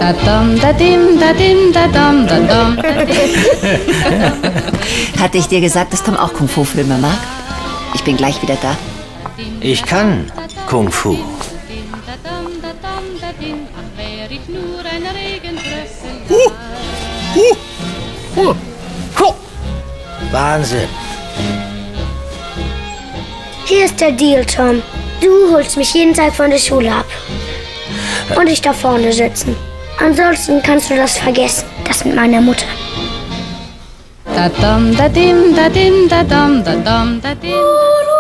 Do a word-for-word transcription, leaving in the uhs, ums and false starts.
Hatte ich dir gesagt, dass Tom auch Kung-Fu-Filme mag? Ich bin gleich wieder da. Ich kann Kung-Fu. Uh, uh, uh, uh. Wahnsinn. Hier ist der Deal, Tom. Du holst mich jeden Tag von der Schule ab. Und ich da vorne sitzen. Ansonsten kannst du das vergessen. Das mit meiner Mutter. Da dum da dim da dim da dum da dum da dim.